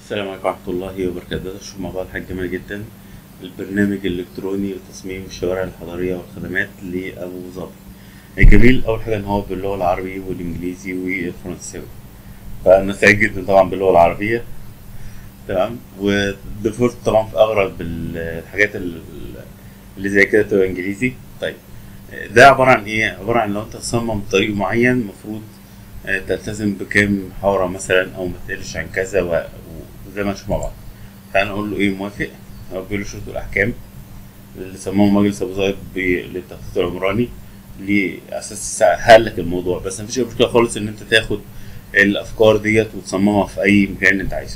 السلام عليكم ورحمة الله وبركاته. نشوف مع بعض حاجة جميلة جدا، البرنامج الإلكتروني لتصميم الشوارع الحضرية والخدمات لأبو ظبي. الجميل أول حاجة إن هو باللغة العربية والإنجليزي والفرنساوي، فأنا سعيد جدا طبعا باللغة العربية. تمام، وديفولت طبعا في أغلب الحاجات اللي زي كده تبقى إنجليزي. طيب، ده عبارة عن إيه؟ عبارة عن لو أنت تصمم طريق معين المفروض تلتزم بكام محاورة مثلا أو ما تقلش عن كذا وزي ما نشوف مع بعض. تعال نقول له إيه موافق. هو بيقول له شروط الأحكام اللي سموه مجلس أبو ظبي للتخطيط العمراني لأساس يسهل لك الموضوع، بس مفيش أي مشكلة خالص إن أنت تاخد الأفكار ديت وتصممها في أي مكان أنت عايزه.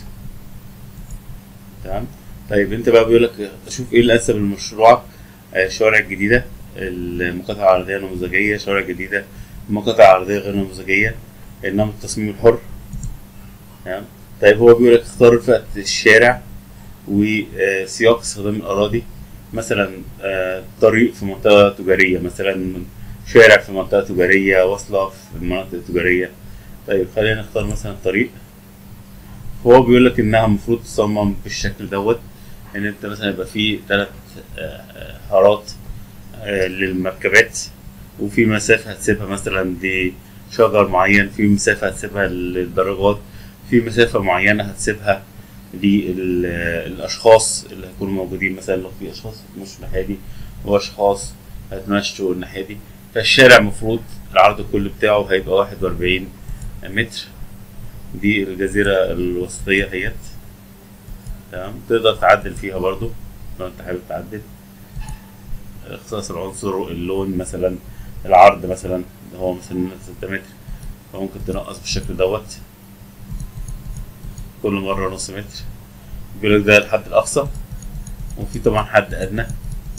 تمام. طيب أنت بقى بيقول لك شوف إيه الأنسب لمشروعك. الشوارع الجديدة، المقاطع العرضية النموذجية، الشوارع الجديدة، المقاطع العرضية غير نموذجية، إنما التصميم الحر. تمام. طيب هو بيقول لك اختار فئة الشارع وسياق استخدام الأراضي، مثلا طريق في منطقة تجارية، مثلا شارع في منطقة تجارية، وصلة في المناطق التجارية. طيب خلينا نختار مثلا طريق. هو بيقول لك إنها المفروض تصمم بالشكل دوت، إن أنت مثلا يبقى فيه 3 حارات للمركبات، وفي مسافة هتسيبها مثلا لشجر معين، في مسافة هتسيبها للدراجات، في مسافة معينة هتسيبها للأشخاص اللي هيكونوا موجودين، مثلا لو في أشخاص هتمشوا الناحية دي وأشخاص هتمشوا الناحية دي. فالشارع المفروض العرض الكلي بتاعه هيبقى 41 متر. دي الجزيرة الوسطية اهيت. تمام، تقدر تعدل فيها برضو لو انت حابب تعدل اختصاص العنصر، اللون مثلا، العرض مثلا اللي هو مثلا 6 متر، فممكن تنقص بالشكل دوت كل مرة نص متر. بيقولك ده الحد الأقصى، وفي طبعا حد أدنى.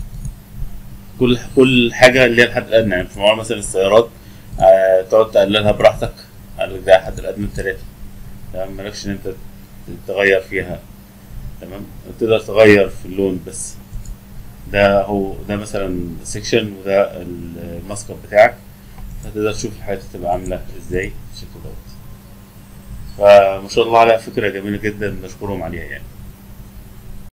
كل حاجة اللي هي الحد الأدنى، يعني في موضوع مثلا السيارات تقعد تقللها براحتك، قالك ده الحد الأدنى 3. تمام، مالكش إن أنت تغير فيها. تمام، تقدر تغير في اللون بس. ده مثلا سيكشن، وده الماسك اب بتاعك، فتقدر تشوف الحاجات تبقى عاملة ازاي بالشكل دوت. فما شاء الله عليها، فكرة جميلة جدا، نشكرهم عليها يعني.